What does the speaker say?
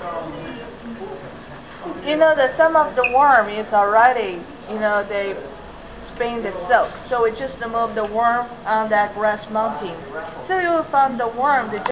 You know that some of the worm is already, they spin the silk. So we just remove the worm on that grass mounting. So you will find the worm,